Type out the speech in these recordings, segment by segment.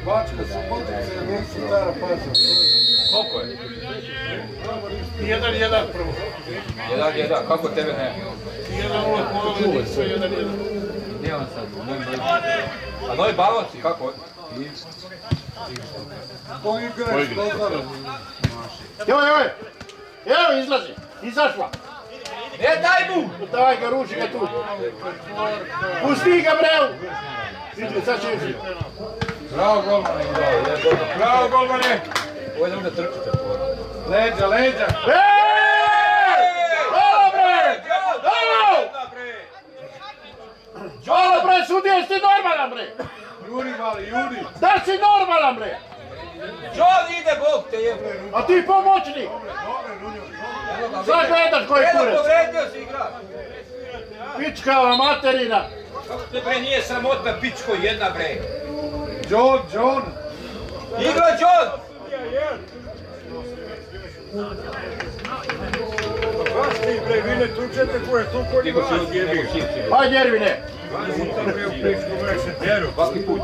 Bačka su potice, nisu stara paza. Koliko je? 1-1 prvo. 1-1, kako tebe ne? 1-0 polovine, sve 1-1. Gdje on sad? A novi balonci, kako? To igra je Stozdara. Evo izlazi, izašla. Daj mu! Daj ga, ruši ga tu. Pusti ga, breu! Vidi, sad će ići. Bravo golmane! Bravo golmane! Ovo je da trčite. Leđa, leđa! Hvala bre! Hvala bre, sudi, jesi ti normalan bre? Juri vali, Juri! Da si normalan bre? John ide, Bog te jebe! A ti pomoćnik? Sad gledaš koji kurec? Povredio si igrač! Pičkava materina! Kako te bre nije sramotna pičko jedna bre? John! Igra John! Baš ti bre, vi ne tučete koje tu kod vas jebi. Hajde Ervine! Svaki put.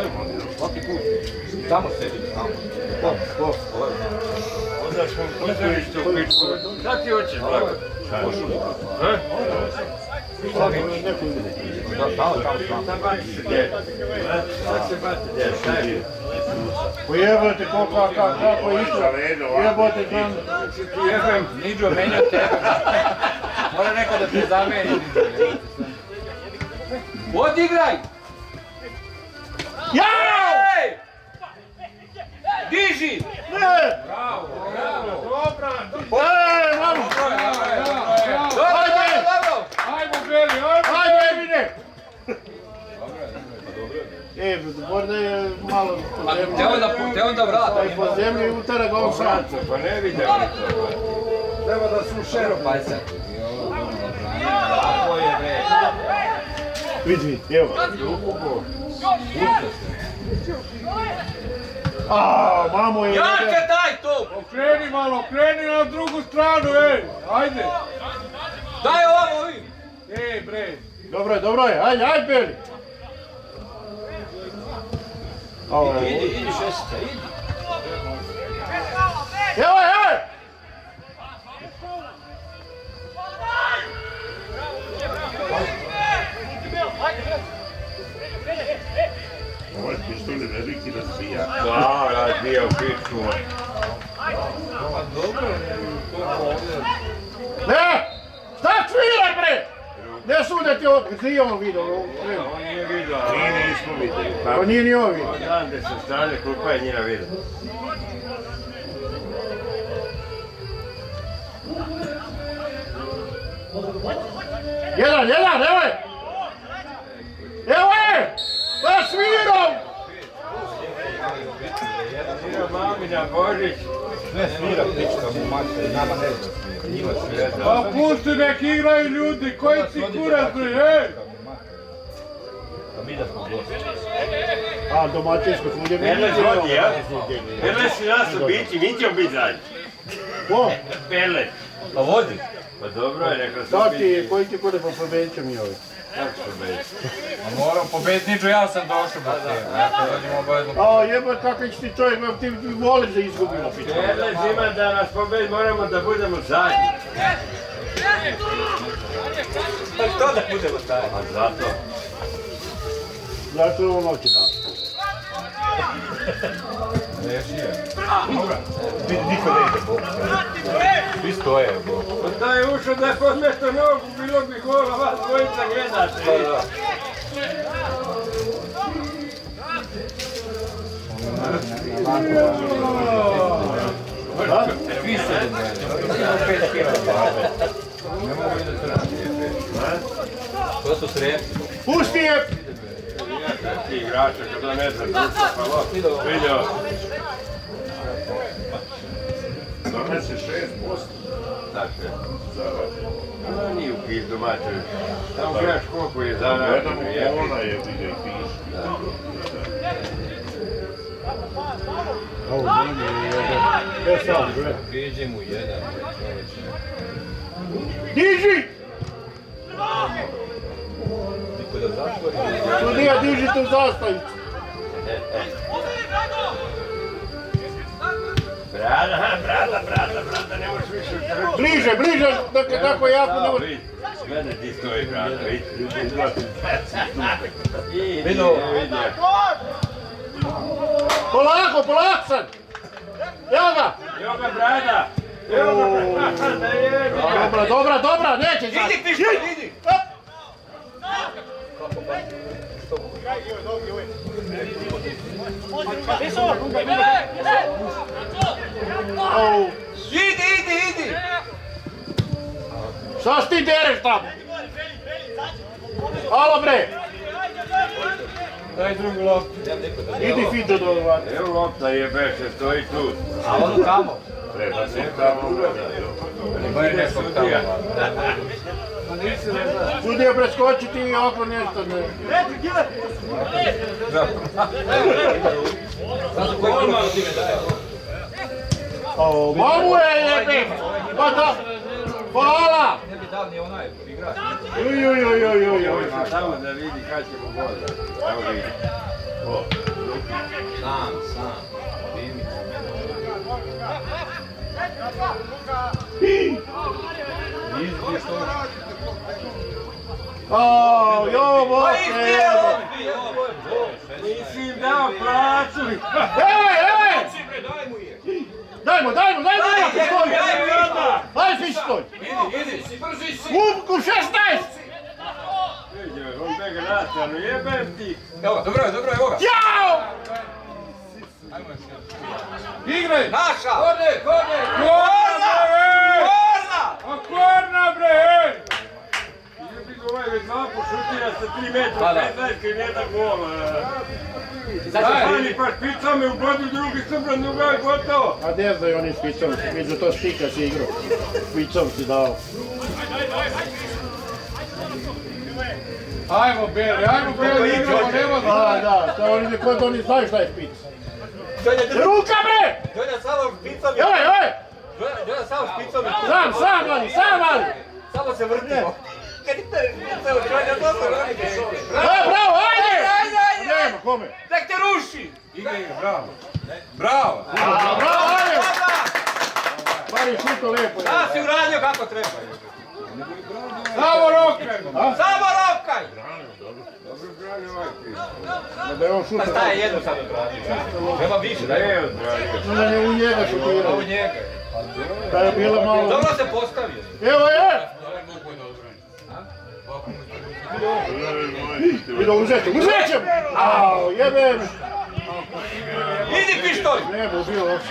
Tamo sedi, tamo. Onda smo pozorište u pičku. Šta ti hoćeš, Blago? Košulje. Šta baci se djel? Šta se baci djel? Šta je? Pojebate kako je išlo. Jebote tam. Jebem, Niđo, menja tebe. Mora neko da te zameni, Niđo. Odigraj! Jao! Diži! Ne! Bravo! Mamo! Dobro! Ajmo, Beli, ajmo! Hajde Ervine! Možda je malo po zemlji. Te onda vrati. Po zemlji utara ga ovom srancu. Pa ne vidim to. Treba da su šero. Paj se. Tako je, bre. Vidi, evo. Mamo je... Jače daj to! Okreni malo, kreni na drugu stranu, ej! Ajde! Daj ovamo vi! Ej, bre! Dobro je, ajde Beli! Idi šestice, idi! Evo! Ovo je pištolj veliki razbija. Da, razbija u pičku. Ne! Šta svira bre? Ne sude ti ovo, ti on vidio. On nije vidio. Mi nismo vidjeli. Pa nije ni ovo vidio. Znam da se strane klupa je njena vidio. Jedan, evo je! Evo je! Pa svirom! Svira mamina Božić. Sve svira pička mu mater, nama ne zna svira. Njima svira. Pa pusti nek igraju ljudi, koji ti kurac bre, ej! Mi da smo gosti. A domaćinsko smo gdje mi Perle vidimo. zvodi, ja? Perle su nas ubići, mi ćemo biti zadnji. Ko? Perle. Pa vodi. Pa dobro je, neka su Da biti. ti, koji ti kode pa pobedit ćemo i ovi. Kako su biti? Moram pobediti Niđo, ja sam došao do tebe. Dođemo obavezno. A jebate kakav će ti čovjek, ti voliš da izgubimo pička. Perle zima da nas pobedi, moramo da budemo zadnji. Pa što da budemo taj? Pa zato. Zašto je ovo noći tako? Niko ne ide, Bog. Svi stoje, Bog. Pa da je ušao da je podmesto nogu, bilo bi gola, vas dvojica gledate. Svi se do mene. 5 kila. Ne mogu vidjeti trčati. To su sremci. Pusti je! Ti igrača kada ne znam, društvo pa lo. Vidio. Donese 6%. Dakle. Nije u pizdu mater. Tamo gledaš koliko je zarađeno. Gledamo ona je vidio i piše. Ovo nije jedan. Sad, bre. Priđi mu jedan. Diži! Niko da zatvori. Sudija, diži tu zastavicu. Brada, ne možeš više utrčati. Bliže, dok je tako jako ne može. Glede ti stoji, brada, vidi. Vidu. Polako sad. Evo ga. Evo ga, brada. Dobra, neće sad. Idi, piško, idi. Idi. Šta si ti dereš tamo? Alo bre. Daj drugu loptu. Idi Fido do ovako. Evo lopta jebeše, stoji tu. A ono kamo? Treba se tamo Ba je nekog tamo. Sudija preskočiti i oko nešto ne. Zato koji prvo time daje? Mamu je jebe! Pa da! Hvala! Ne bi dal ni onaj igrač. Uj. Samo da vidi kad ćemo goda. Evo vidi. Sam. Izbije što? Jo, bote! Nisi im dao plaću. Evo! Dajmo! Daj pištolj! Idi, brži si! U 16! On bega nastranu, jebem ti. Evo ga, dobro je, evo ga. Jao! Igraj! Naša! Korna bre! Jebi ga ovaj već dva pošutira sa 3 metra, 15 kad jedan gol. Pani pa špica me u bodu, drugi subrani u gol, gotovo. A gdje znaju oni špicom, među to štika si igrao. Špicom si dao. Ajmo Beli, igramo, nema A da, to oni znaju šta je špic. Ruka bre! Donja samo špicom i... Joj! Donja samo špicom i... Sam ali! Samo se vrtimo. Kad ti te špicao, Donja to se vrti. Bravo, ajde! Nema, kome? Nek te ruši! Igra, bravo! Bravo, ajde! Bar je šuto lijepo. Da si uradio kako treba. Samo rokaj! Samo rokaj! Dobro brani ovaj kriv. Da je on šuto. Pa šta je jedno sad odradio? Treba više da Ne je. je odbrani. Da je u njega šutirao. Ovo njega. Da je bila malo... Dobro se postavio. Evo je! Vido, uzet ćem! Au, jebem! Idi pištolj! Ne bi ubio uopće.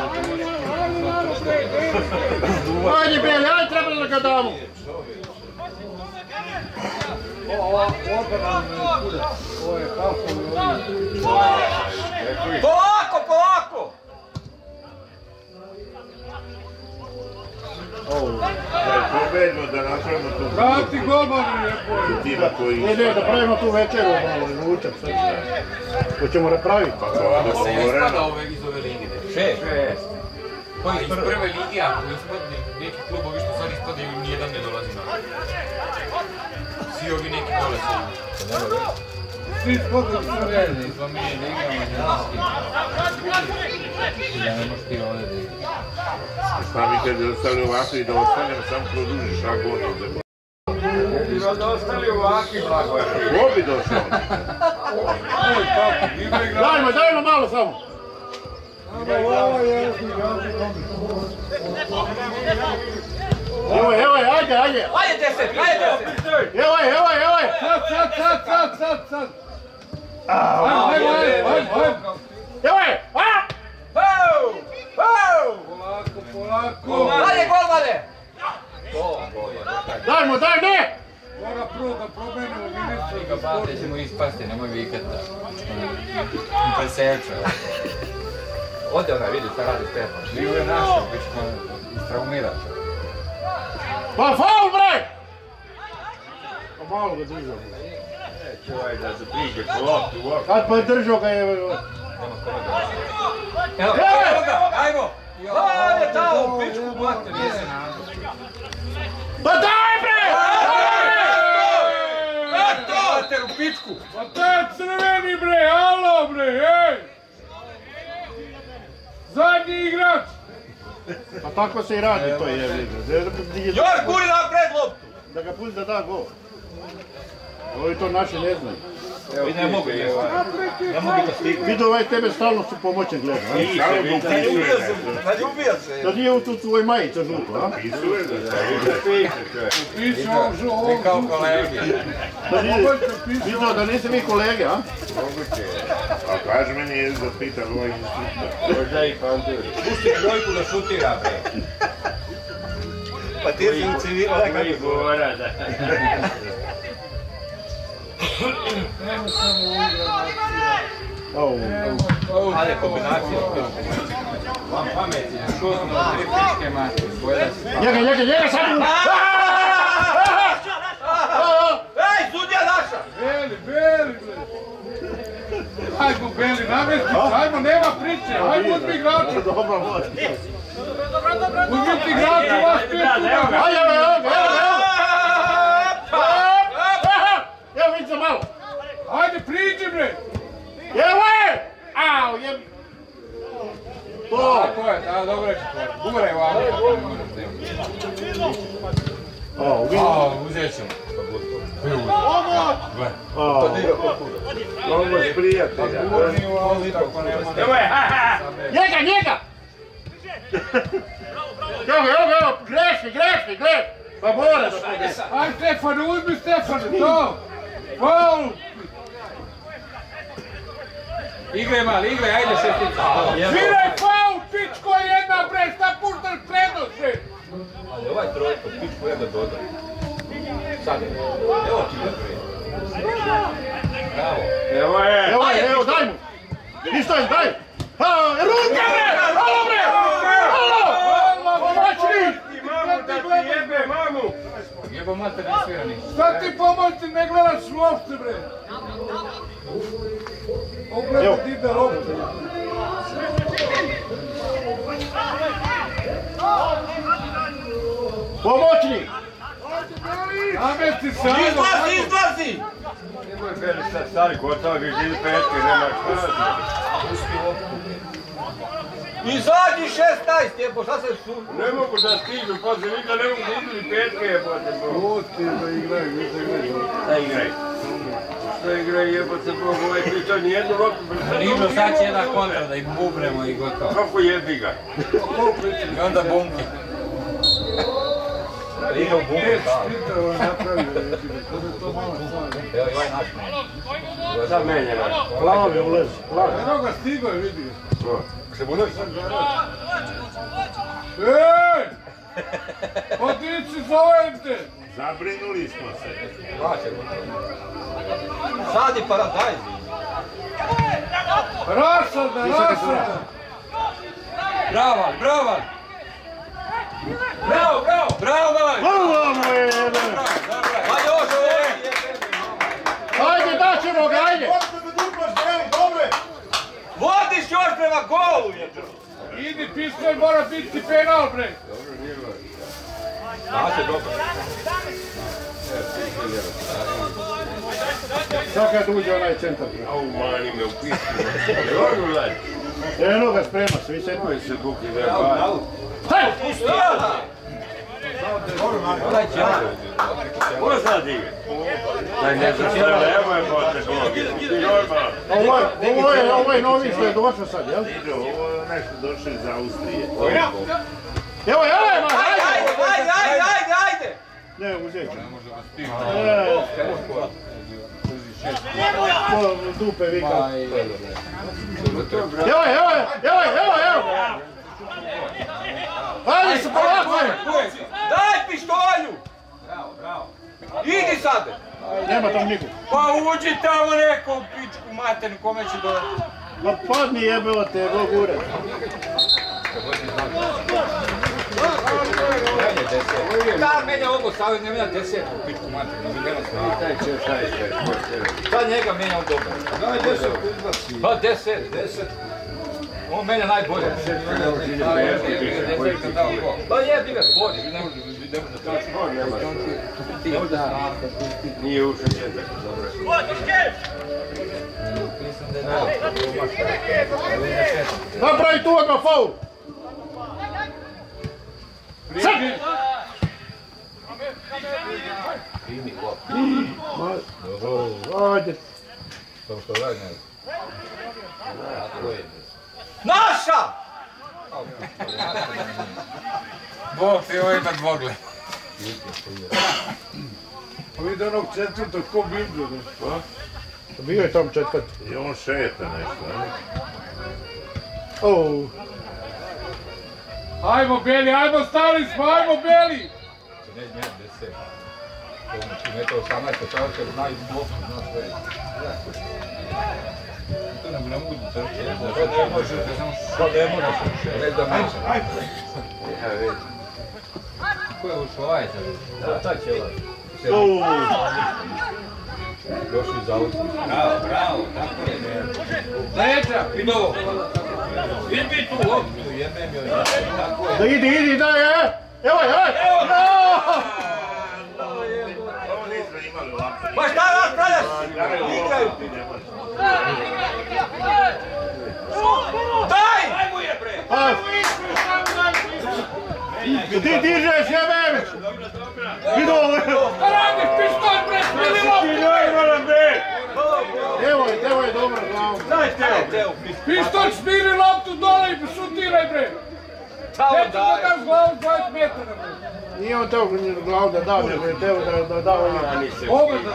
Ajde Beli, ajde treba da ga damo! Polako! Pobedno da napravimo tu Vrati golman lijepo! tima koji... Ne, da pravimo tu večeru malo, ručak sad. Hoćemo napraviti. Pa Se ispada iz ove lige. 6. Koji iz prve lige, ako ispadne neki klubovi što sad ispadaju, nijedan ne dolazi na. Svi ovi neki dole su. Svi spotom su redni, pa mi ne igramo ženski. Da ne možeš ti ovdje da igraš. Šta mi kad je ostali ovakvi da ostanemo sam produžiš agoniju za... Ima da ostali ovaki blago. Ko bi došao? Dajmo malo samo. Evo je, ajde! Ajde 10! Evo je! Sad! Ajmo! Evo je! Polako! Dalje golmane! Dajmo, ne! Mora prvo da promenimo ministru Ga bate ćemo ispasti, nemoj vikata. Preselča. Ode onaj, vidi šta radi Stefan. Bio je našo, bit ćemo istraumirati. Pa faul bre! Pa malo ga držao. Čuvaj da se priđe po loptu uopće. Kad pa je držao ga je... Evo ga, ajmo! Ajde tamo u pičku mater, jesi. Pa daj bre! Eto! Mater u pičku! Pa to je crveni bre, alo bre, ej! Zadnji igrač! Pa tako se i radi to je. Još guri napred loptu! Da ga pusti da da gol. Ovi to naši ne znaju. I ne mogu da stignu. Vidio ovaj tebe stalno su pomoćne gleda. Naljubio se. Da nije u tu tvoj majica žuto, a? Vi kao kolege. Vidio da niste vi kolege, a? A kaži meni je da pitan ovaj instruktor. Možda i panturi. Pusti brojku da šutira, bre. Pa ti si u civilu, da Koji gora, da. Ali kombinacija. Vam pameti, šutno, tri pičke mati. Njega sad! Ej, sudija naša! Beli, Ajmo, Beli, namesti, ajmo, nema priče, ajmo uzmi igrača. Uzmite igrača, vaš pijetu. Evo vidite malo. Ajde, priđi, bre. Evo je! Au, je... To! Tako je, da, dobro je četvor. Guraj ovako. Uzet ćemo. Ovo je prijatelja. Evo je! Njega! Evo, grešni, pa mora da pobjede. Aj, Stefane, uzmi Stefane, to! Faul! Igraj mali, ajde šestica. Sviraj faul, pičko jedna, bre, šta puštaš prednost, bre? Ali ovaj trojko, pičko jedna doda. Sad je. Evo ti ga, bre. Bravo. Evo, daj mu! Ništa, daj! Ruka, bre! Halo, bre! Halo! Pomoćni! Jebo mater, ne svira ništa. Šta ti pomoći, ne gledaš uopšte, bre? Ogleda ti da lopte. Pomoćni! Namesti se, Izlazi! Nemoj Beli sad stari gotovo, vi živi petke, nemaš šta. Izađi 16, jebo, šta se su... Ne mogu da stižu, poslije vidio, ne mogu da idu ni petke, jebote. Pusti da igraju, Šta igraj? Šta igraj, jebote, Bog, ovaj pričao nijednu loptu. Rižo, sad će jedna kontra da ih bubremo i gotovo. Kako jebi ga? I onda bunke. Igra u bunke, da. Evo i ovaj naš menja. Šta menja naš? Plavi ulezi, plavi. Eno ga stigo je, vidio. Šebunović. Ej! Odići, zovem te! Zabrinuli smo se. Sad je paradajz. Rašada! Bravo! Hvala mu je jedan! Pa još ovdje! Ajde, daćemo ga, ajde! Vodiš još prema golu, jeđo! Idi, pištolj, mora biti penal, bre! Da se dobro. Sad kad uđe onaj centar. Au, mani me u pismu. Evo gledaj. Eno ga sprema, svi se. Koji se buki da je bar. Onaj će. Ko sad igra? Daj ne znam šta, evo je bote Bog. Ovo je novi što je došao sad, jel? Ide, ovo je nešto došlo iz Austrije. Evo je, Ajde! Ne, uzet ću. Dupe vika. Evo! Ajde se polako! Daj pištolju! Bravo. Idi sad! Nema tam nikog. Pa uđi tamo nekom pičku maternu, kome će dodati? Ma padni jebeo te, Bog ure. Da, menja ovo stavio, ne menja 10 u pičku maternu. Taj će šta je sve. Šta njega menja on dobro? Daj 10 izbaci. Pa 10. On menja najbolje. Pa jebi ga spori, ne može da Nije ušao jedan, dobro. Napravi tu odmah faul. Primi klop. Ajde. Samo što radi ne. Naša! Bog ti ovo ima dvogle. Pa vidi onog četvrtog, ko bildu, ne? Bio je tam četvrti. I on šeta nešto, ne? Oh. Ajmo Beli, ajmo stali smo, ajmo Beli! Ne, 10. Znači, meto 18, čovjek će znaju bloku, znaš sve. To ne mogu da crti. To ne može, ne da može. Ko je ušao ovaj sad? Da, ta će ovaj. Došli iz auta. Bravo, tako je. Leđa! Vidi ovo. Vidi tu loptu, jebem joj. Da idi, daj, Evo je! Ovo nismo imali ovako. Pa šta raspravljaš? Igraju. Daj! Ajmo je bre! Ti dižeš, jebem! Vidi ovo! Radiš pištolj bre, smili loptu! Evo je dobro glavom. Pištolj smiri loptu dole i šutiraj bre! Neću da daš glavu 20 metara bre! Nije on teo glavu da da, nego je teo da da ovdje. Ovo da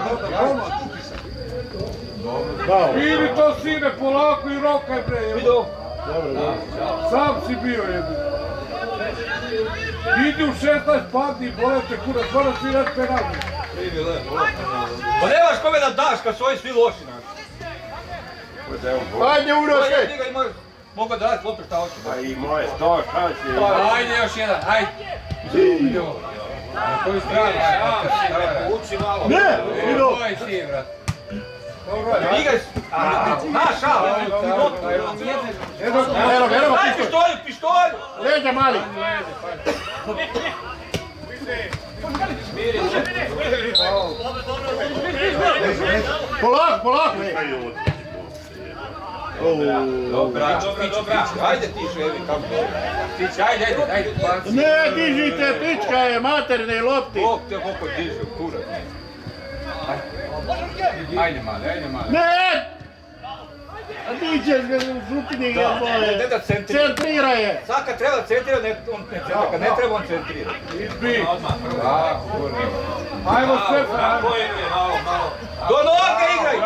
Dao. Smiri to sine polako i rokaj bre! Dobro. Sam si bio jebi! Idi u 16 padni i bolete kurac, moraš svirati penalti! Pa nemaš kome da daš kad su ovi svi loši naši. Ajde Uroše! Mogu da raditi loptu šta hoću. Pa i moje 100 šansi. Ajde još jedan, ajde! Na koju stranu? Uči malo. Ne! Ido! Koji si brat? Igaj! Naša! Evo ga, Daj pištolj! Leđa mali! Polako! Dobra. Ajde ti ševi, kako dobro. Tići, ajde. Ne dižite, pička je materne lopti! Bog te koliko diže, kurac. Ajde mali. Ne! A diđeš ga u župini ga boje! Ne da centrira. Centrira je! Sad kad treba centrira, on ne centrira. Kad ne treba, on centrira. Izbi! Ajmo Stefan! Do noge igraj!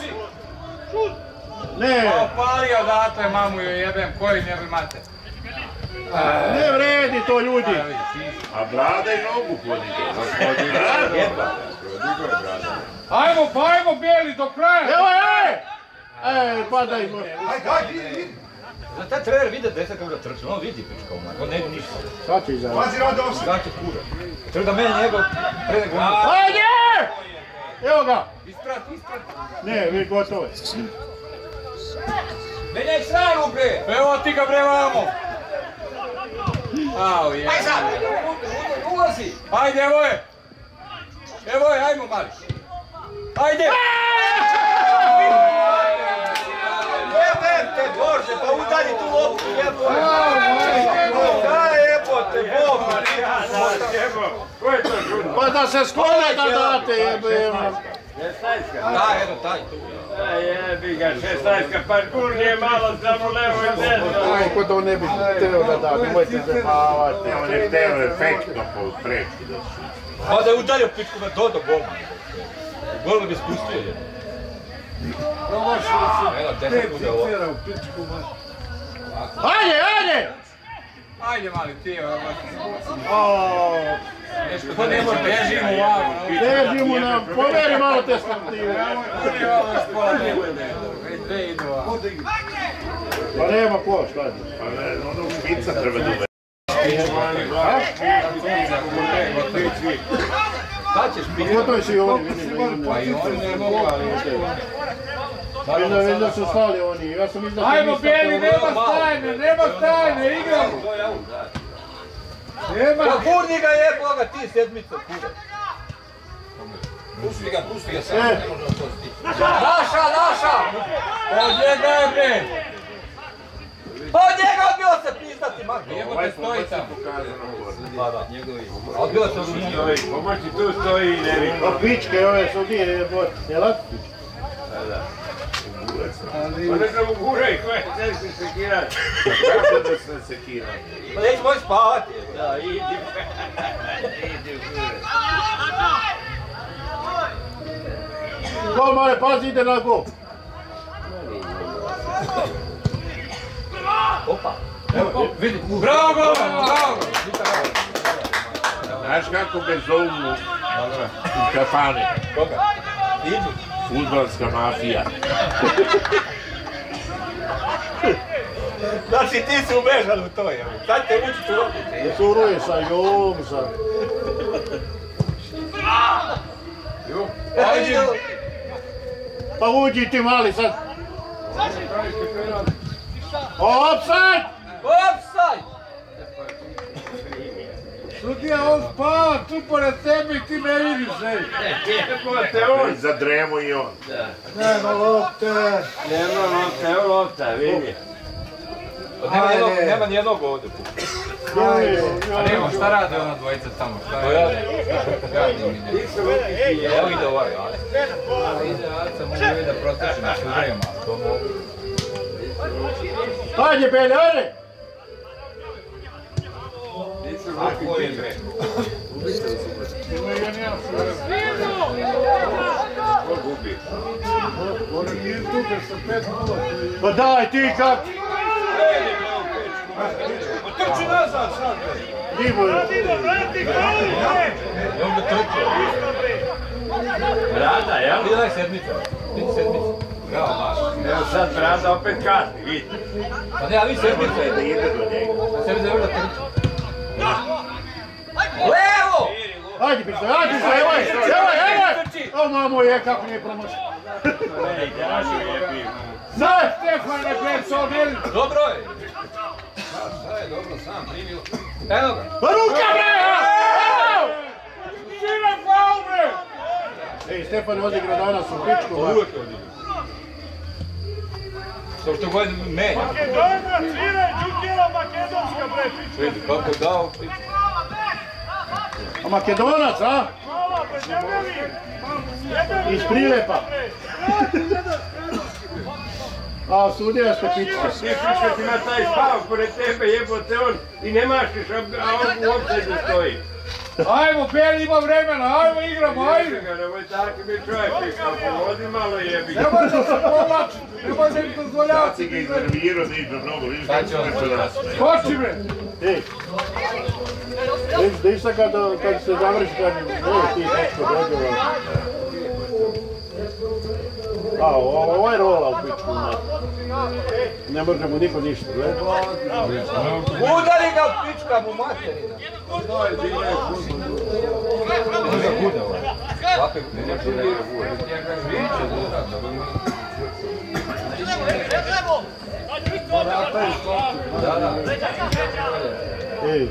Ne! Pali odatle mamu joj jebem, koji ne bi mate. Ne vredi to ljudi! A brada i nogu podiže. Ajmo Beli do kraja! Evo je! Padaj! Za taj trener vide deset kako ga trči, on vidi pička u manje, on ne vidi ništa. Sad će izaći. Skače kura. Treba da meni njegov pre nego... Ajde! Evo ga! Isprat! Ne, vi gotovo je. Menjaj stranu bre! Evo ti ga bre vamo! Au je! Aj sad! Ulazi! Ajde, evo je, ajmo mali! Ajde! Jebem te Bože, pa udalji tu loptu, jebote! Kaj jebote, Bog! Pa da se sklone da date, jebem. Da, evo taj tu. Jebi ga, 16-ka parkour nije malo, samo levo i desno. Aj, ko to ne bi teo da da, nemojte zabavati. On je hteo efektno preći da su. Pa da je udario pičku me do golma. Golma bi spustio jedno. Evo, 10 bude ovo. Ajde! Ajde mali ti, evo. Nešto Pa ne može, bežimo ovamo. Bežimo nam, poveri malo te sportive. Pa nema ko, šta je? Pa ne, ono špica treba da uve. Šta ćeš biti? Gotovi si i oni, vidim da imamo. Pa i oni ne mogu, ali... Vidim da su stali oni, ja sam mislio... Ajmo Beli, nema stajne, igramo! Nema! Pa kurni ga jeboga, ti sedmica, kura. Pusti ga sad. Naša! Od njega je bre! Pa od njega odbilo se pizdati, Marko. Jebote stoji tamo. Pa da. Odbilo se od njega. Pomoći tu stoji i ne vidi. Pa pičke ove sudije jebote. Jel' lako pičke? Da. Pa ne sam uguraj, koje će se sekirati. Kako da se sekira? Pa neći moći spavati. Da, idi. Idi uguraj. Gol, mare, pazi, ide na gol. Opa. Evo, vidi. Bravo, bravo! Znaš kako bez ovu u kafani? Koga? Iđu. Fudbalska mafija. Znači ti si ubežan u to, evo. Sad te uči u opet. Suruje sa jom, sa... Ajde. Pa uđi ti mali sad. Offside! Offside! Sudija, on spava tu pored tebe i ti ne vidiš, ej. Jebote, on. Zadremo i on. Nema lopte. Nema lopta, evo lopta, vidi. Nema nijednog ovdje. A nema, šta rade ona dvojica tamo? Šta rade? Evo ide ovaj, ali. Ide Aca, mogu vidjeti da proteče na sudajama. To mogu. Hajde, Belje, ajde! Ako je bre. Ko gubi? Oni izgube sa 5-0. Pa daj ti kak! Trči nazad sad, bre! Divo je. Evo ga trče. Brada, jel? Vidi daj sedmica. Vidi sedmica. Bravo, Maš. Evo sad Brada opet kasni, vidi. Pa ne, a vidi sedmica. Da ide do njega. Sedmica je da trče. Levo! Ajde, pišta, ajde, evo je, evo je! O, mamo je, kako nije promašio. Ne, igrašio je bio. Sad, Stefane, bre, s ovdje! Dobro je. Šta je dobro, sam primio. Evo ga. Pa ruka, bre! Sine, faul, bre! Ej, Stefan odigra danas u pičku, ba. Uvijek je odigrao. Što god menja. Makedona, sine, Đukjela makedonska, bre, pička! Vidi kako dao. A Makedonac, a? Hvala, bre, debeli! Iz Prilepa. A sudija ste pička. Ti piška ti ima taj spav pored tebe, jebote on i ne mašiš, a on uopće ne stoji. Ajmo, Beli, ima vremena, ajmo, igramo, ajde! Nemoj tako mi čovjek, pomodi malo jebi. Nemoj da se povlačite, nemoj da im Sad dozvoljavati. si ga iznervirao, da igra mnogo, vidiš Sad će on kako će da... Skoči, bre! Ej. Vidiš sad kad se završi, kad ti nešto dođe. A, ovo je rola u pičku. Ne može mu niko ništa, gledaj. Udari ga u pička mu materina. Može bude ovaj. Ovakve neće da igra bude. Da. Ej.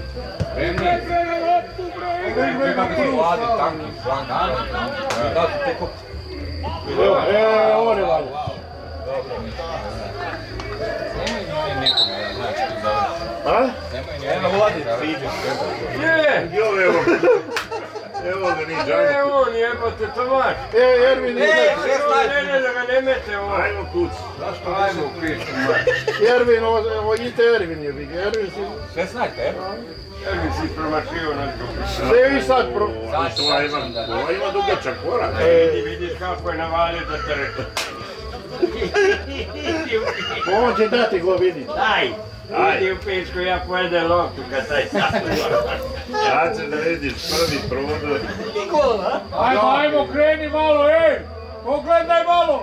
Kako se vladi, tanki, flank. Da su te kopci. Ovo ne valja. Nemoj nekoga da znači tu završi. A? Nema vladi, priđeš. Je! Evo ga ni E, džajmo. on jebote, Tomaš. Ervin, Ne, da ga ne mete ovo. Ajmo kuć. Ajmo u pičku. Ervin, ovo idite Ervin je big. Ervin si... 16, evo. Ervin si promašio na drugu. Sve vi sad pro... Ova ima dugačak korak. Vidiš kako je navalio da te rekao. On će dati go vidi. Daj! Idi u pičku, ja pojedem loptu kad taj sastuva. Ja ću da vidiš prvi prodor. Ajmo, kreni malo, ej! Pogledaj malo!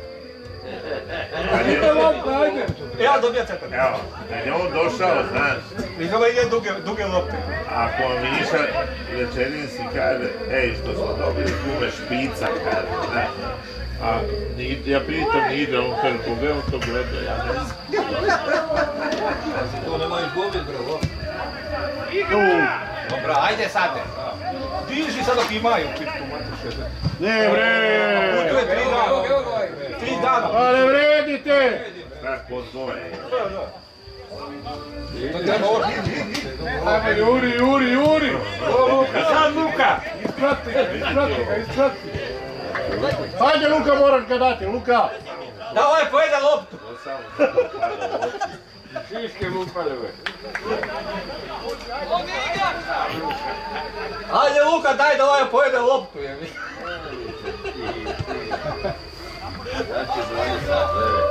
Idite lopte, ajde! Ja dobija cetar. Evo, kad je on došao, znaš, Nikada ide duge lopte. ako Miša večerin si kaže, ej, što smo dobili kume špica, kaže, znaš. A ja pitam Nidra, on kaže, koga on to gleda, ja ne znam. To nemoj izgubiti, bro. Tu. Dobra, ajde sate. Diži sad dok imaju pičku matišu. Ne bre! To je 3 dana. 3 dana. A ne vredite! Znaš, pod zove. To treba ovo. Ajmo, Juri! Sad Luka! Isprati ga. Hajde Luka, moraš ga dati, Luka! Da ovaj pojede loptu. Šiške mu upale uvek. Ajde Luka, daj da ovaj pojede loptu. Znači 20 sat,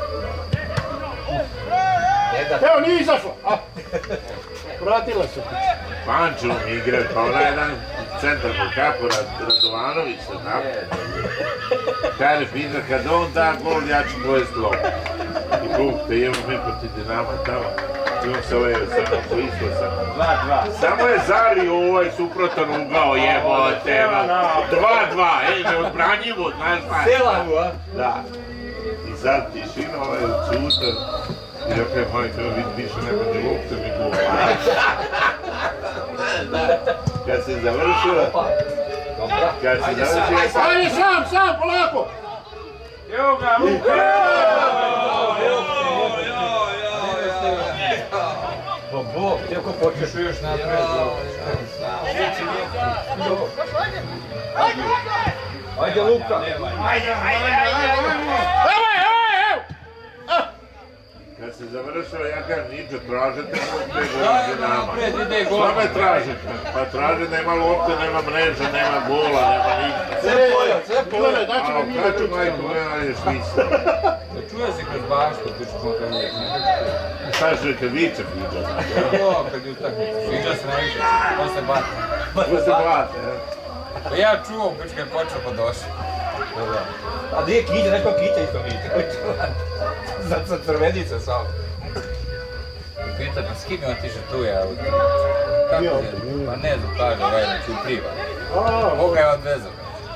Evo, nije izašlo! Vratila se. Pančevom igra, pa ona je jedan centar po kapu, Radovanović se tako. Kaže, pita, kad on da gol, ja ću pojesti loptu. I pukte, evo mi proti Dinama tamo. Imam se ovaj samo po isto sam. 2-2. Samo je zalio ovaj suprotan ugao, jebote. 2-2, neodbranjivo, znaš šta je. Sela mu, a? Da. I sad tišina, ovaj cutar. I opet majte, više nema ni lopte, ni gola. Kad se završila... Ajde sam, polako! Evo ga, Luka! Bog, tijeko počeš još napred. Ajde Luka! Kad se završila, ja kažem, niče, tražete lopte, govorite nama. Šta me tražite? Pa traže, nema lopte, nema mreže, nema gola, nema ništa. Sve pojede, daćemo mi da čuti. Majko, nema je švica. Čuje se kroz baštu, tučkom kad uvijek. Šta je kad viče fiđa? Kad je utakmica. Fiđa se najviše, on se bata. Ko se bate, Pa ja čuvam kad je počeo pa došao. A gdje je Kića, znaš kao Kića isto viče. Za crvenice samo. Pita me, s kim je otišao tu je auto? Kako je? Pa ne znam, kaže ovaj neki u priva. Boga je odvezao.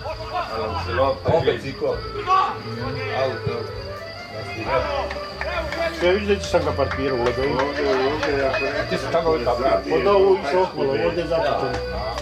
Opet ciklo. Auto. Sve vidiš da sam ga parkirao, ovdje. ovdje, ako Ti se kako je tako? Od ovu iz okolo, ovdje je zapučeno.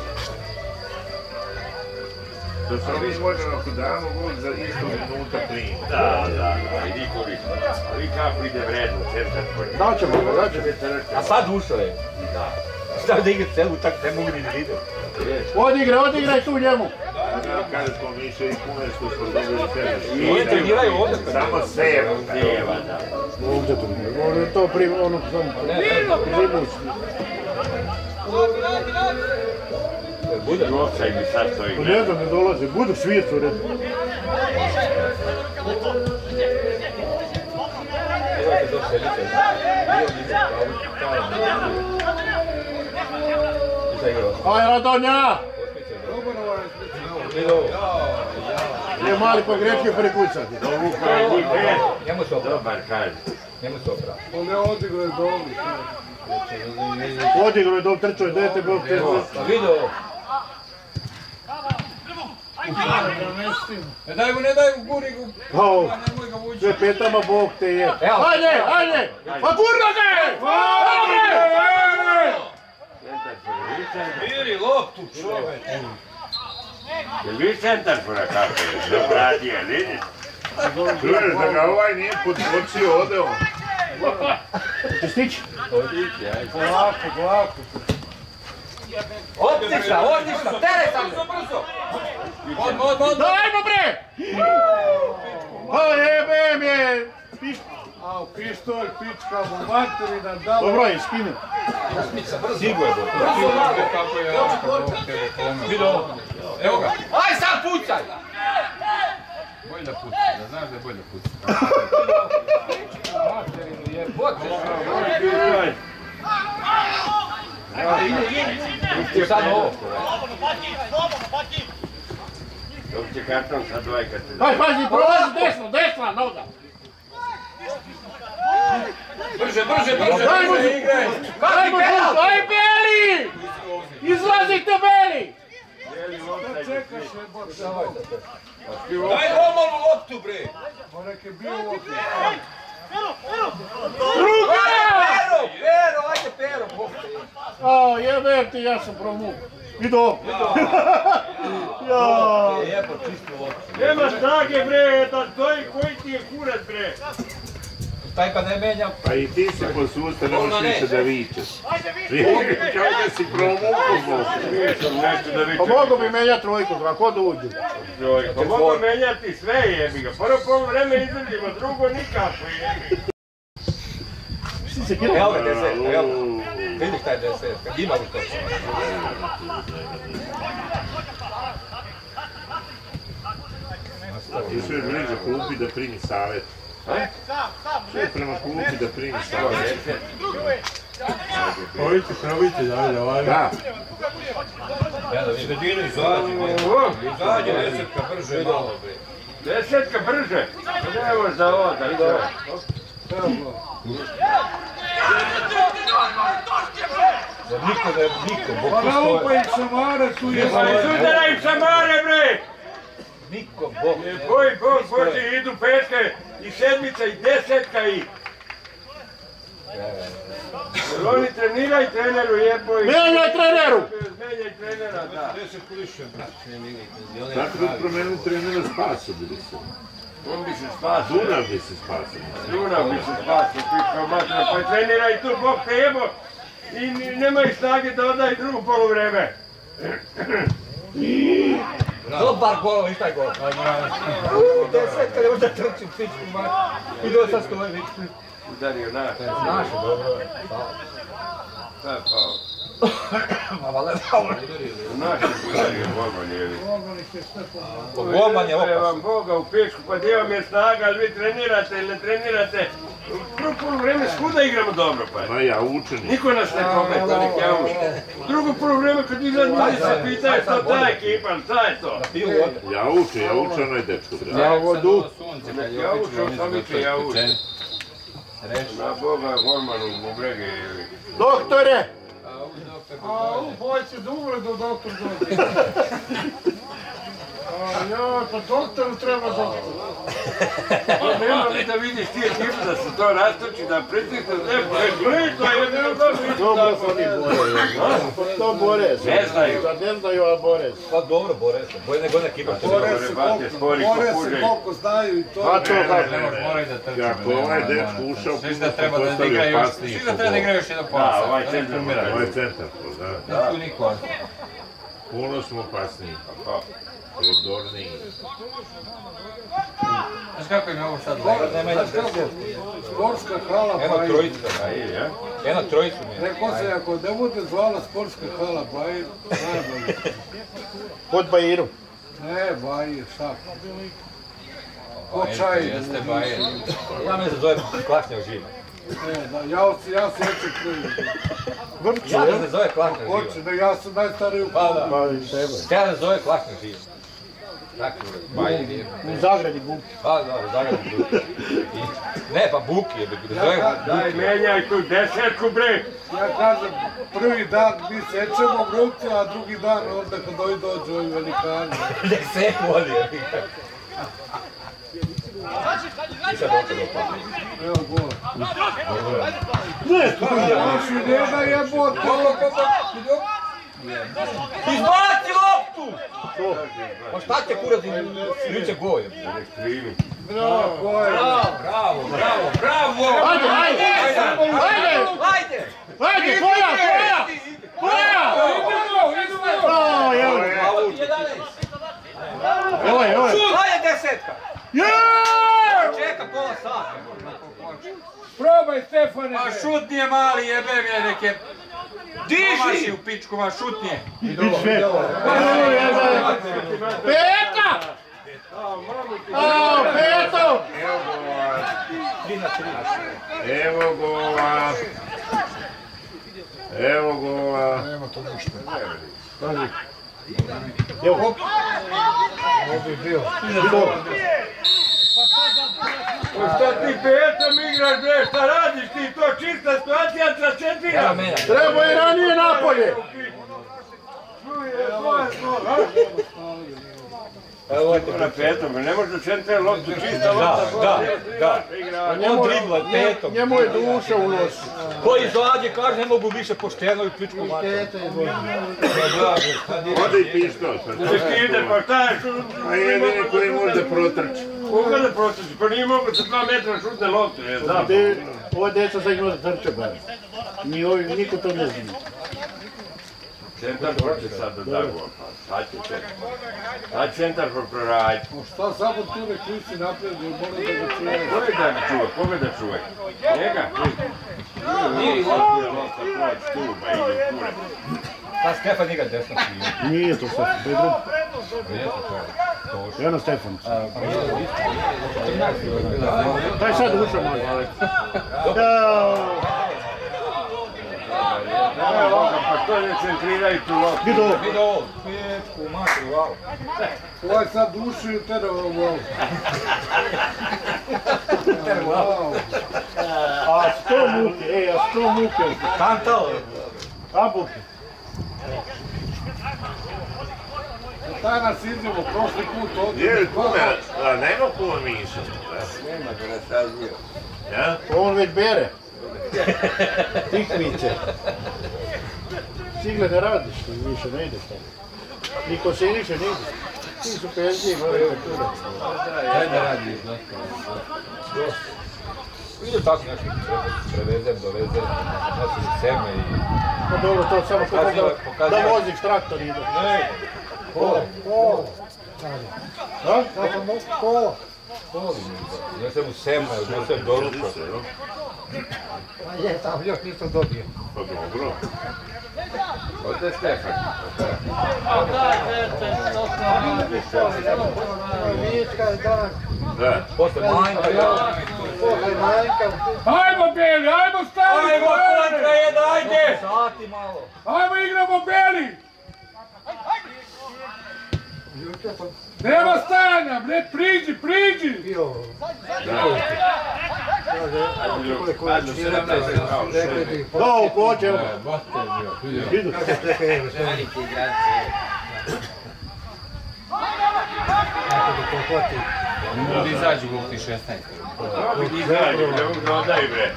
Da se mi možemo ako damo gol za isto minuta prije. Da, i niko ništa. Ali kako ide vredno, centar tvoj. Daćemo ga. A sad ušao je. Da. Šta da igra celu tak, ne mogu ni da vidim. Odigraj tu njemu. Ja kažem to Miše i Kume što smo dobili tebe. Oni treniraju ovdje. Samo seba. Deva, da. Ovdje to nije. Ono je to prima, ono samo primuć. Bude novcaj mi sad stoji. Pa ne znam, ne dolaze. Budu svijet u redu. Aj, Radonja! Je mali pogreške prekucati. Njemu se opravo. Dobar, kaže. Njemu se opravo. On je odigrao je dobro. Odigrao je dok trčao, dete Bog te zove. Pa vidio ovo. Ne daj mu, guri ga. Nemoj ga vući. Sve petama Bog te je. Ajde! Pa gurno ga! Biri loptu, čovek. Jel vi centar fora kako je? Dobradija, vidiš? Čuješ da ga ovaj nije podvočio, ode on. Će stići? Polako. Odlična, tere sam! Dajmo bre! Pa jebem je! A pištolj, pička mu materina dala. Dobro je, skine. Sigo je bolj. Brzo malo kako je ovo kad ovo tebe pomio. Vidio ovo. Evo ga. Aj sad pucaj! Bolje da puci, da znaš da je bolje da puci. Materinu je. I sad ovo. Dok će karton sad ovaj kad se... Aj, pazi, prolazi desna noga. Brže! Dajmo šut, aj Beli! Izlazite Beli! Čekaš je bot. Daj Romalu loptu bre! Onek je bio u okru. Druga! Pero, ajde Pero! A, jebem ti, ja sam promu. Ido! Ja! Jebo, čisto loptu. Nema snage bre, da stoji koji ti je kurac bre. Taj pa ne menjam. Pa i ti se posusta, ne možeš više da vičeš. Kao da si promukao. Pa mogu bi menjati trojku, kako da uđu? Pa mogu menjati sve, jebi ga. Prvo poluvreme izdržimo, drugo nikako, jebi ga. Evo ga desetka, evo. Vidiš taj desetka, ima li to? I sve bliže klupi da primi savjet. Sve prema klupi da primi savjet. Ovite, probite, da. Da. Sredinu izađi, izađi desetka brže malo, bre. Desetka brže? Evo za ovo, da ide. Niko, Pa Bog na postoje. lupa i Samara tu je. Pa izudaraj Samare, bre! Niko, Bog. Boj, Bože, idu petka i sedmica i desetka i... Jer oni treniraju treneru, jebo i... Menjaj treneru! Menjaj trenera, da. Tako da promenili trenera Spaso bili su. On bi se spasio. Dunav bi se spasio. Dunav bi se spasio, piška matra, pa trenira i tu, Bog te jebo. I nemaju snage da odaj drugo poluvreme. Dobar gol, viš taj gol. Desetka, ne možda trči u pičku, mak. I do sad stoje, viš. Udario naš. Naše, dobro. Šta je pao? Ma valjda dobro. Naš je udario Boban, jevi. Golman je Evo vam opasan. Boga u pičku, pa gdje vam je snaga, ali vi trenirate ili ne trenirate. Prvo poluvreme svuda igramo dobro, pa. Ma ja učenik. Niko nas ne pobeda, nek ja ušte. Drugo poluvreme kad izađu ljudi se pitaju što ta ekipa, šta je to? Ja uče onaj dečko. Ja vodu. Ja uče, samiče, ja uče. Na Boga, Gormanu, u brege ili... Doktore! A u bojci da umre do doktor dođe. Ja, pa doktoru treba doktor. Nema li da vidiš ti ekipu da se to rastoči, da pritisne lijepo, gledaj, to je nema da vidiš Dobro tako. se oni bore. To bore se. Ne znaju. Da ne znaju, a bore se. Pa dobro, bore se. Bolje nego ona ekipa. Bore se koliko znaju i to. A to kako? Moraju da trče. Ako ovaj dečko ušao, Sviš da treba da igra još, sviš da treba da igra još jedan Da, pola. ovaj centar. Ovaj centar, da. Niko, niko. Puno smo opasniji. Prodorniji. Znaš kako im je ovo sad lega? Znaš kako? Sportska hala Eno Bajir. trojica. Eno trojicu mi je. Rekao se, ako ne bude zvala sportska hala Bajir, najbolje. Pod Bajirom. Ne, Bajir, šak. Ko čaj. Jeste Bajer. Ja me se zove Klašnjak živa. Ja se hoću prvi. Vrču, Ja me jel? se zove Klašnjak živa. Hoću, da ja sam najstariji u Pa da. Pa i tebe. Ja me se zove Klašnjak živa. Tako je, Bajer je. U Zagradi Buk. Pa da, u Zagrebu Buki. Ne, pa Buki je, zove Daj, menjaj tu desetku, bre! Ja kažem, prvi dan mi sečemo vrupce, a drugi dan onda kad ovi dođu ovi velikani. Nek se voli. Nisam doktor opao. Evo gol. Još i ne da jebote. Izbaci loptu! Pa šta će kurac ljuče gol? Bravo, gol. Bravo! Ajde, ajde! Ajde! Ajde, tvoja! O, evo. Oj. Ajde desetka! Jeee! Čeka pola sata. Probaj, Stefane. Ma šutnije mali jebe mi neke. Diži! U pičku, ma šutnije. Peta! Peto! Evo gola. Evo gola. Nema to ništa. Evo. Ovo bi bio. Šta ti petom igraš, bre, šta radiš ti, to čista situacija sa četira? Treba i ranije napolje. Evo je to na petom, ne može centar loptu čista lopta. Da. On dribla petom. Njemu je duša u nosu. Ko izađe kaže ne mogu više pošteno i pičku maču. Ode i pištol. Ide, pa šta je? A jedini koji može protrči. Koga da pročući? Pa nije mogo sa 2 metra šutne lopte, je znam. Ovo djeca sad ima da trče bar. Niko to ne zna. Centar hoće sad da da gol, pa sad će centar. Sad centar proraditi. Šta samo tu ne klisi napred, jer moram da ga čuje. Koga da čuje? Njega? Nije lopta tu, ba ide kure. Ta Stefan igra desno krilo. Nije to sad, to je drugo. Jano Stefan. Daj sad ušao malo. Pa što ne centriraju tu loptu? Vidio ovo. Vidio ovo, pičku, matru, wow. Ovaj sad uši i tera ovo glavu. A 100 muke, a 100 muke. Kantal. A buke. Taj nas izimo, prošli put ovdje. Je li kume, nema kume Miša? Nema ga ne saznio. Ja? On već bere. Tikmice. Cigle ne radiš, više ne ideš tamo. Niko se više ne ide. Ti su penzije, moraju kulture. Daj da radi, znaš kao. Vidim tako neki prevezem, dovezem, nosim seme i... Pa dobro, to samo kako da voziš traktor ide. Ne, Kola. Da? Kola. nosem u seme, nosem doručak. Pa je, tam još nisam dobio. Pa dobro. Ovdje je Stefan. Vička je dan. Da. Posle Manjka, ja. Ajmo Beli, ajmo stari! Ajmo kontra jedan, ajde! Sati malo. Ajmo igramo Beli! Nema stajanja, bre, priđi! Da, u pođe. Idu. Ljudi izađu u ti 16. Izađu, ne mogu da odaju bre.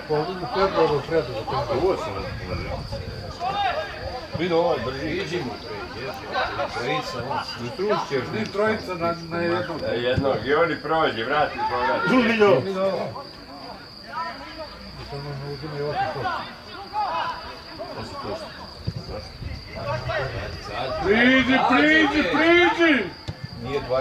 Ovo sam razpomenuo. Vidi ovaj, brži. Iđi mu, trojica, ni trušćeš. Ni trojica na jednog. Jednog, i oni prođe, vrati, povrati. Žulmiljo. Priđi! Nije 20.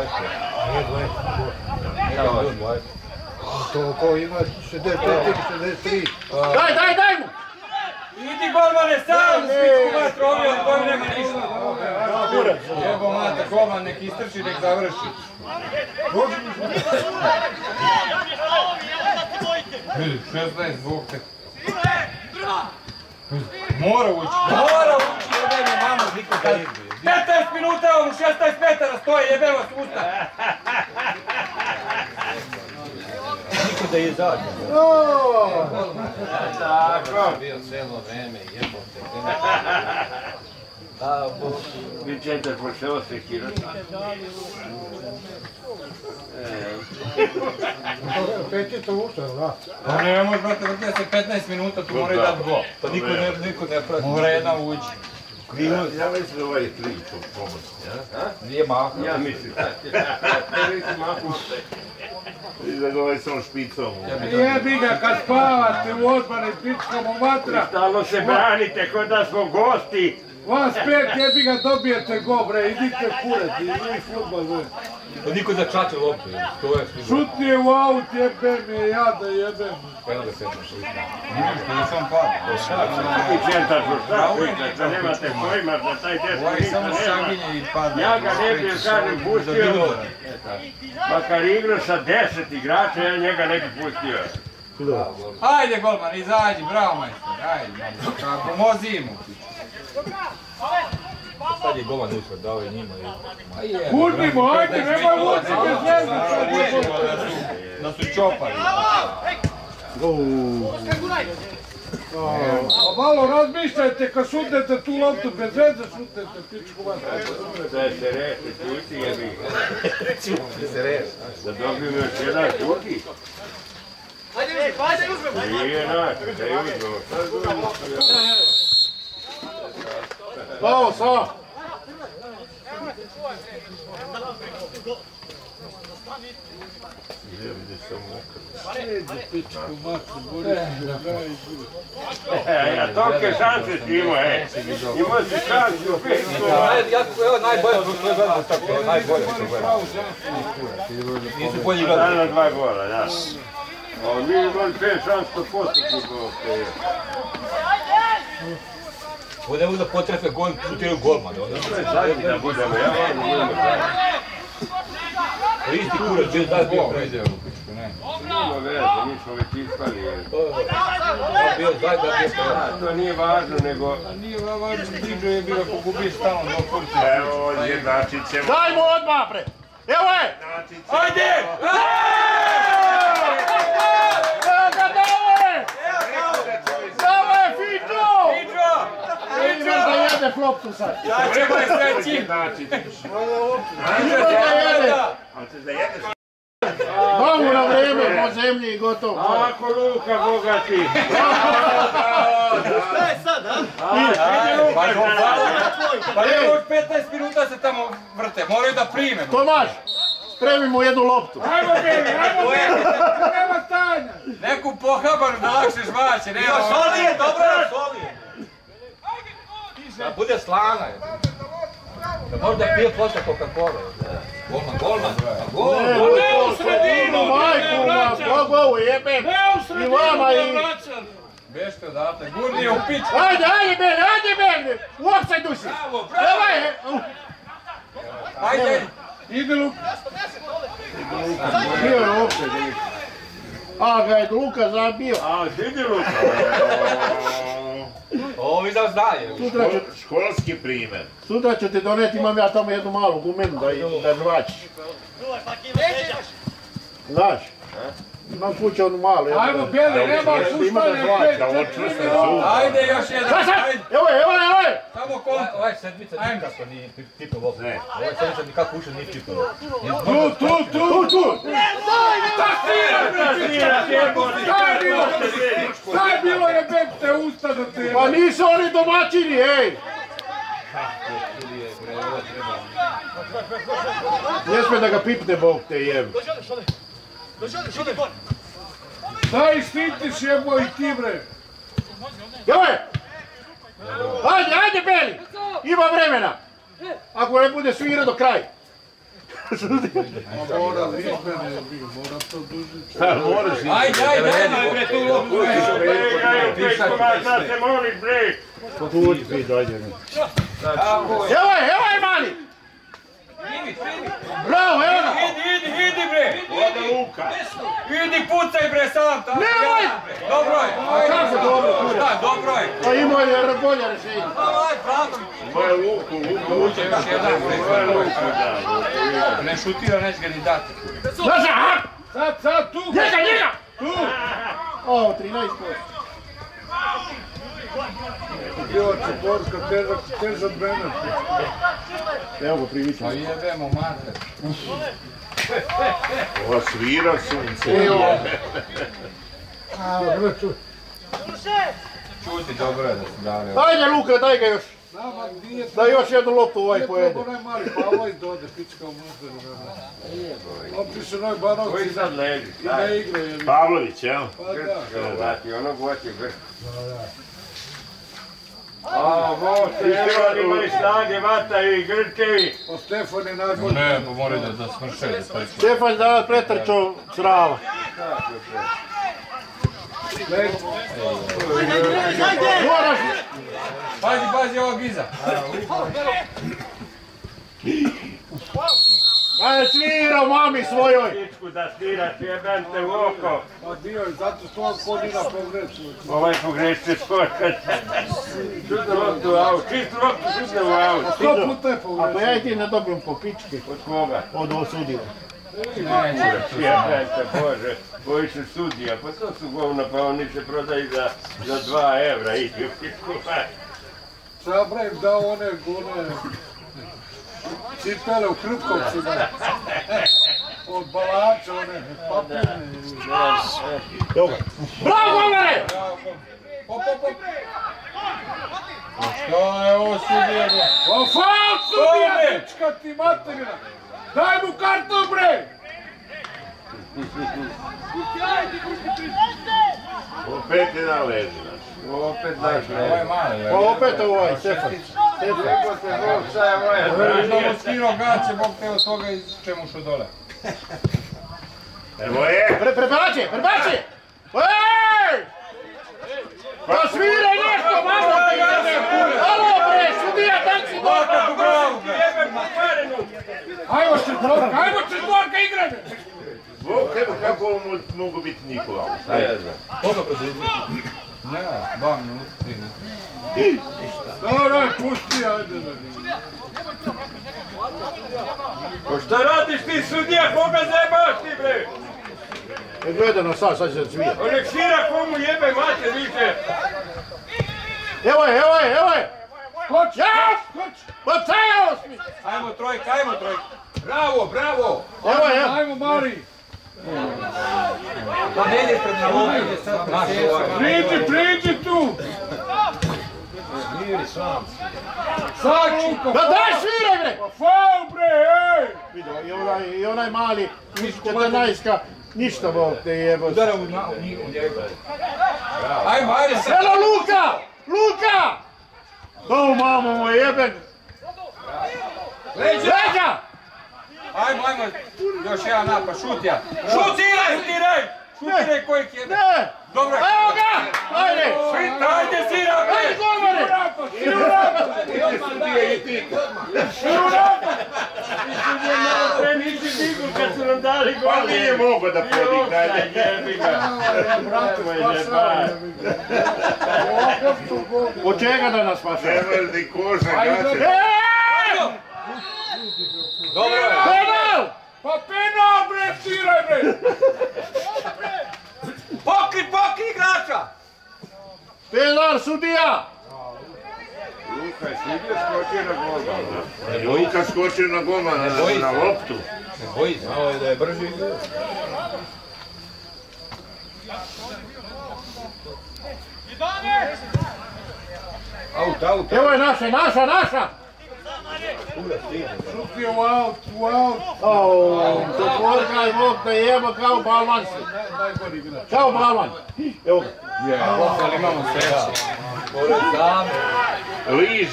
Nije 20. To ko ima 64, 63. Daj mu! Idi golmane, sam spičku matru, ovi od koji nema ništa. Jebo mate, golman nek istrči, nek završi. Vidi, 16 zvuk te. Mora ući, jebeno mamo, niko kad 15 minuta, on u 16 metara stoji, jebeno vas usta. Niko da je izađe. Tako. Bio cijelo vreme, jebote. Mi centar počeo se kirati. Pećito ušao, da. Pa ne može, brate, vrtio se 15 minuta, tu moraju dati gol. To niko ne prati. Mora jedna ući. Ja mislim da ovaj je tri pomoći, ja? Nije mahao. Ja mislim. I da ga ovaj sam špicom. Jebi ga kad spavate u odbrani pičkamo matra. Stalno se branite kod da smo gosti. Vas 5 jebi ga dobijete go bre, idite kuret, idite futbol bre. To niko da čače loptu, to je svi. Šutni je u aut, jebem je, ja da jebem. Eno ga sedno šutno. Nije sam pada. I centar što nemate pojma za taj deset Ovo je ništa samo nema. šaginje i padne. Ja ga ne bi kažem pustio. Makar igrao sa 10 igrača, ja njega ne bi pustio. Ajde golman, izađi, bravo majstor, ajde. Pomozi mu. Sad je golman ušao, dao je njima. Kurnimo, ajde, nemoj vuci bez veze sad jebem. Da su čopari. A malo razmišljajte kad šutnete tu loptu, bez veze šutnete pičku matra. Da se reši, čuti jebi. Da se reši. Da dobijemo još jedan čuti. Ajde, uzmemo. Nije naš, da je uzmemo. Slavo! Ja tolike šanse si imao, imao si šansu u Pičku. Evo najbolje, to je gledano tako, najbolje što gledano. Nisu bolji gledano. Na 2 gola, da. Mi imali 5 šans po postupniku. Ovdje mogu da potrefe gol, šutiraju golman. Zajedno da budemo, ja vam budemo zajedno. Isti kurac, gdje da bio proizveo u Pičku, ne. Nima veze, mi smo već ispali. Bio zajedno, bio pravo. To nije važno, nego... Nije važno, Diđo je bilo ako gubi stalno do kurca. Evo ovdje, znači ćemo... Daj mu odmah, bre! Evo je! Ajde! Daj Fičo! Ima da jede floptu sad. Ja ćemo je sveći! Ima da jede! Hoćeš da jedeš? Domu na vreme, po zemlji i gotovo. Ako Luka, Boga ti! Šta je sad, a? Pa evo još 15 minuta se tamo vrte, moraju da prime. Tomaš, spremi mu jednu loptu. Ajmo, Beli, ajmo, Beli! Nema stanja! Neku pohabanu da lakše žvaće, nema... Solije, dobro je, solije! Da bude slana. Da možda pije posle Coca-Cola. Golman, golman. Gol, Ne u sredinu, majku, Bogu jebem. I vama i... Bešte odatle, gurni u pičku. Ajde, Beli! U offside-u si! Evo je! Ajde! Ide Luka! Bio je offside. A ga je Luka zabio. A, vidi Luka! Ovo mi da znaje. Školski primjer. Sutra ću ti doneti, imam ja tamo jednu malu gumenu da žvačiš. Znaš? Imam kuće onu malu. Ajmo, Beli, nema puštanja, 5-4 minuta! Ajde, još jedan. Ajde. Evo je! Samo konto. Ovaj sedmica nikako nije tipno lopno. Ovaj sedmica nikako ušao nije tipno lopno. Tu! Šta je bilo jebete usta da te... Pa nisu oni domaćini, ej! Ne sme da ga pipne Bog te jeb. Daj štitiš jebo i ti bre! Evo je! Ajde Beli! Ima vremena! Ako ne bude svira do kraja. Mora izmene je bio, mora to dužiti. Ajde, bre, tu loptu. Šta se moliš, bre? Tuđi ti dođe. Evo je mali! Bravo, evo ga! Idi bre! Idi pucaj bre sam tamo! Nemoj! Dobro je! Kako dobro, kure? Da, dobro je! Pa imao je bolje rešenje. Aj, pravno! Moje Luku. Uče još jedan bre! Ne šutira, neće ga ni dati. Znaš, Sad, tu! njega! Tu! O, 13%. Djevače, Borka, težak Brenner. Evo ga privićam. Pa jebemo mater. Ova svira sunce. Čuti, dobro je da su dali. Ajde Luka, daj ga još. Nama nije... Da još jednu loptu ovaj pojede. Nije onaj mali Pavlaj dode, pička u muzderu. Opiše onaj Banovci. Koji sad leži? I ne igra jedno. Pavlović, jel? Pa da. Vrati, ono gvoći grč. A, ovo se evo imali snage, vata i grčevi. O Stefan je najbolji. Ne, pa moraju da smršaju. Stefan danas pretrčao crava. Moraš... Pazi ovog iza. Ajde svirao mami svojoj. Pičku da sviraš, jebem te u oko. Pa dio je, zato što on podina pogrešio. Ovaj pogrešio skočat. Šutne loptu u aut, čistu loptu šutne u aut. 100 puta je Ako pogrešio. ja i ti ne dobijem po pički Od koga? od osudila. Jebem te Bože, koji su sudija, pa to su govna, pa oni se prodaju za 2 evra, idi u pičku. Sabra im dao one cipele u Krpkovcima. Od balača, one papirne. Evo ga. Bravo, golmane! Hop. Šta je ovo sudija? O, faul sudija, pička ti materina! Daj mu karton, bre! Opet jedan leži. Opet daš Ovo je mali. Pa opet ovaj, Stefan. Jebote, Bog, šta je moja Ovo skino gaće, Bog te od toga izčem ušao dole. Evo je! Prebači! Ej! Pa sviraj nešto, malo ti jebe! Alo bre, sudija, tak si Borka tu glavu, bre! jebem pokvarenu! Ajmo četvorka, igraj me! Bog tebe kako mogu biti Nikola. Ne znam. Koga predviđi? Ne, 2 minuta, 3 minuta. Daj, pusti, ajde. Pa šta radiš ti sudija, koga zajebaš ti bre? Gledano sad će se svija. Onek svira komu jebe mater više. Evo je! Skoči, Ja! skoči! Pa cajao si mi! Ajmo trojka! Bravo! Evo je! Ajmo, Mari! Pa ne ide pred na loptu, ide sad pred Priđi tu! Saču! Da daj sviraj bre! Faul bre, ej! Vidio, i onaj mali, 14-ka, ništa Bog te jebo. udara u njega. Ajde sad! Elo Luka! O mamo moj jeben! Leđa! Ajmo, još jedan napad, šutija! Šutiraj kojeg je! Ne! Dobro! Evo ga! Ajde! Ajde svira bre! Ajde golmane! Pre nisi digu kad su nam dali gol. Pa nije mogo da podigne. Jebi ga. Od čega da nas spaša? Nevrni koža gaće. Dobro je! Penal! Pa penal bre, sviraj bre! Pokri igrača! Penal sudija! Luka je svidio skočio na golman. Luka skočio na golmana, na loptu. Ne boji se. Malo je da je brži. Out! Evo je naša! Šuti u aut! Četvorka je Bog te jebo kao balvan si. Kao balvan. Evo ga. Ali imamo sreće. Liž.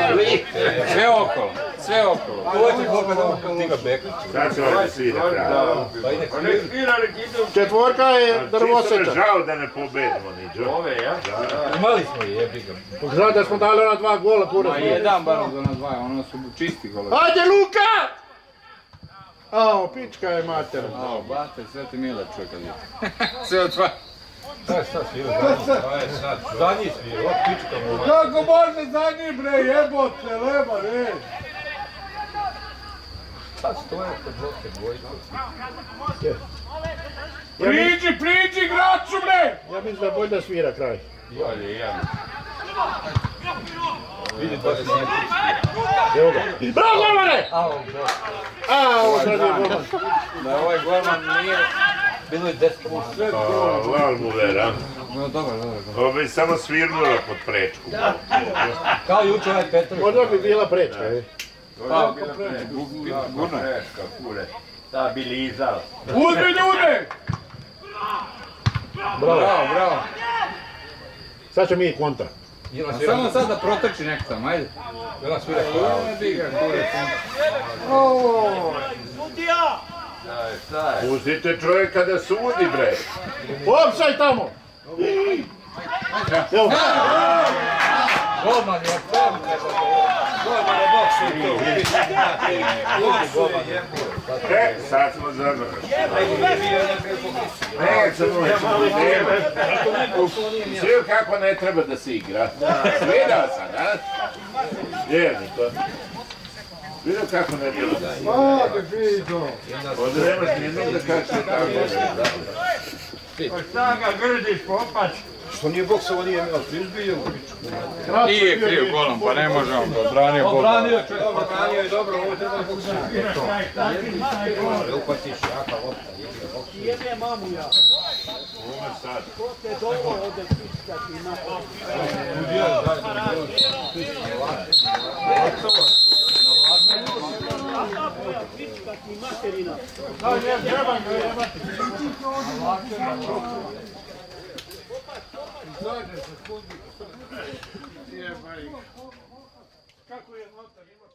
Sve okolo. Ovo će Boga da ti ga beklić. Sad će ovdje svira kraju. Onek svira, nek idu. Četvorka je Čisto drvoseča. me žao da ne pobedimo niđo. Ove, ja? Imali smo jebi ga. Žao da smo dali ona 2 gola kurac. Ma jedan bar od ona 2, ono su čisti golovi. Ajde Luka! Ao, pička je mater. Ao, bate, sve ti mile čuje kad je. Sve od 2. Šta je sad svira? Zadnji svira, ovo pička mu. Kako može zadnji bre, jebote, leba, ej! Sad stoje kod Boke dvojice. Priđi igraču bre! Ja mislim da je bolje da svira kraj. Bolje, ja. Vidi da se nije Evo ga. Bravo golmane! Ao, Boke. Ao, sad je golman. Da ovaj golman nije... Bilo je 10 golman. Lal mu vera. No, dobro. Ovo bi samo svirnula pod prečku. Kao juče ovaj Petrović. Možda bi bila prečka, je. Gurna. Preška, kure. Ta bi lizala. Uzmi ljude! Bravo. Sad će mi kontra. Samo sad da protrči nek tam, ajde. Bila svira pravo. Šta je? Pustite čovjeka da sudi bre. Opsaj tamo! Evo ga. Golman je tam. Golman je boksu tu. Sad smo završili. Svi kako ne treba da se igra. Svidao sam, a? Vjerni to. Vidio kako ne treba da se igra. Odremaš nijednog da kako se tako. Pa šta ga grdiš, popač? Što nije boksovo, nije imao izbio. Nije kriv golom, pa ne možemo ga odbranio Boga. Obranio je dobro, ovo treba boksovati. Upatiš jaka lopta, jebe mamu ja. Ovo sad. i materina. Da, jebam ga, jebati. Dođe se kundi. Jebaj. Kako je notar ima?